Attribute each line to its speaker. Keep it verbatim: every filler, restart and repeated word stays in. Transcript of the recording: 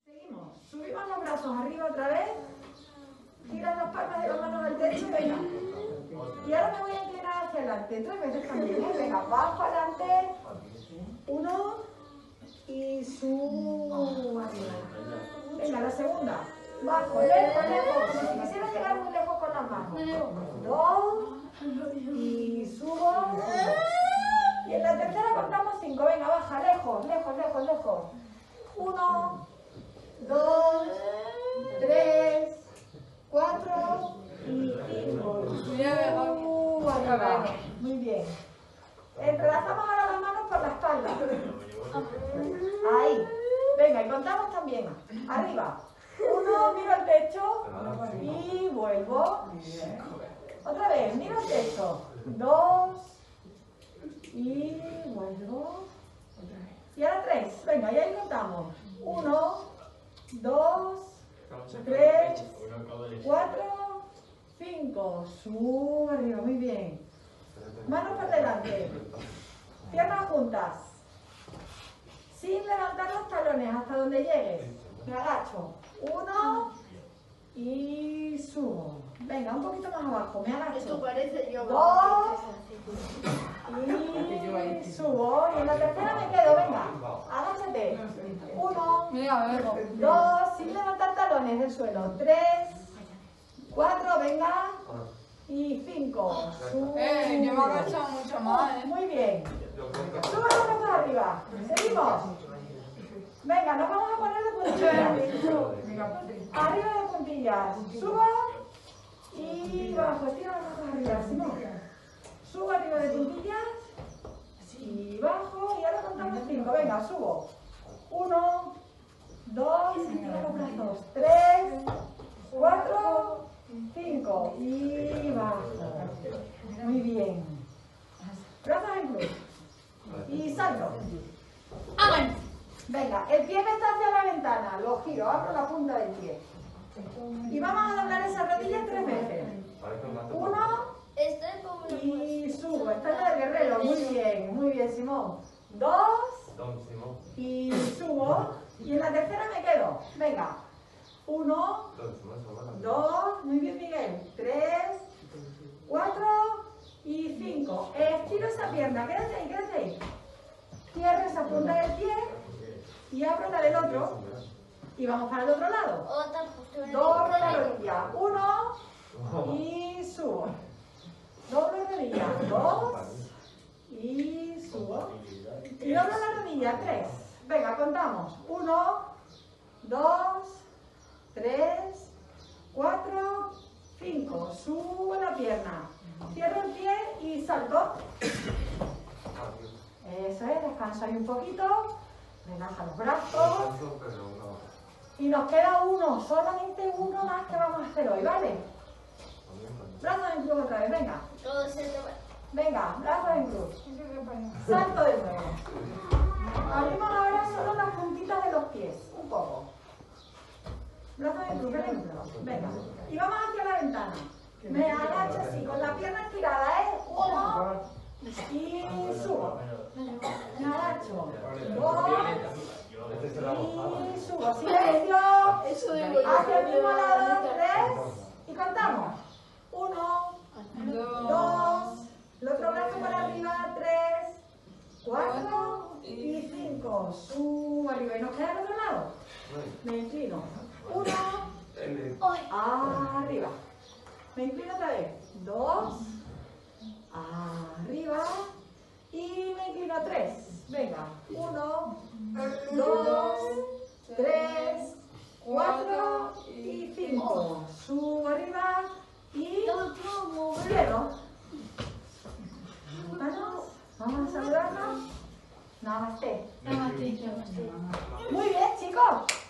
Speaker 1: Seguimos. Subimos los brazos arriba otra vez. Giran las palmas de las manos al techo y venga. Y ahora me voy a inclinar hacia adelante. Tres veces también. ¿eh? Venga, bajo adelante. Uno. Y subo arriba. Venga, la segunda. Bajo, lejos, lejos. Como si quisiera llegar muy lejos con las manos. Dos. Y subo. Y en la tercera contamos cinco. Venga, baja, lejos, lejos, lejos, lejos. Uno. Dos, tres, cuatro y cinco. Uh, arriba. Muy bien. Entrelazamos ahora las manos por la espalda. Ahí. Venga, y contamos también. Arriba. Uno, miro al techo y vuelvo. Otra vez, miro al techo. Dos y vuelvo. Y ahora tres. Venga, y ahí contamos. Uno. Dos, tres, cuatro, cinco. Subo arriba, muy bien. Manos por delante. Piernas juntas. Sin levantar los talones hasta donde llegues. Me agacho. Uno y subo. Venga, un poquito más abajo. Me agacho.
Speaker 2: Esto parece yo.
Speaker 1: Dos y subo. Y en la tercera me quedo. Venga, agáchate. Uno. Dos, sin levantar talones del suelo. Tres, cuatro, venga. Y cinco. Sube.
Speaker 2: Eh, yo me he agachado mucho más, ¿eh?
Speaker 1: Muy bien. Sube los brazos arriba. Seguimos. Venga, nos vamos a poner de puntillas. Arriba de puntillas. Subo y bajo. Estira los brazos arriba. Simón. Subo arriba de puntillas. Y bajo. Y ahora contamos cinco. Venga, subo. Uno. Dos, estira los brazos, tres, cuatro, cinco y bajo. Muy bien. Brazos en cruz. Y salto. Venga, el pie que está hacia la ventana, lo giro, abro la punta del pie. Y vamos a doblar esa rodilla tres veces. Uno y subo. Esta es la del guerrero. Muy bien, muy bien, Simón. Dos y subo. Y en la tercera me quedo. Venga. Uno. Dos. Muy bien, Miguel. Tres. Cuatro. Y cinco. Estiro esa pierna. Quédate ahí, quédate ahí. Cierro esa punta del pie. Y abro la del otro. Y vamos para el otro lado. Doblo la rodilla. Uno. Y subo. Doblo rodilla. Dos. Y subo. Y doblo la rodilla. Tres. Venga, contamos. Uno, dos, tres, cuatro, cinco. Subo la pierna. Cierro el pie y salto. Eso es, descanso ahí un poquito. Relaja los brazos. Y nos queda uno, solamente uno más que vamos a hacer hoy, ¿vale? Brazos en cruz otra vez, venga. Venga, brazos en cruz. Salto de nuevo. Abrimos ahora solo las puntitas de los pies, un poco. Brazos en cruz, venga. Y vamos hacia la ventana. Me agacho así, con la pierna estirada, ¿eh? Uno. Y subo. Me agacho. Dos. Y subo. Silencio. Hacia el mismo lado. Tres. Y contamos. Uno. Dos. El otro brazo para arriba. Tres. Cuatro. Y cinco. Subo arriba. ¿Y nos queda al otro lado? Me inclino. Uno. Arriba. Me inclino otra vez. Dos. Arriba. Y me inclino tres. Venga. Uno. Dos. Tres. Cuatro. Y cinco. Subo arriba. Y cierro. Manos. Vamos a saludarnos. Namaste. Muy bien, chicos.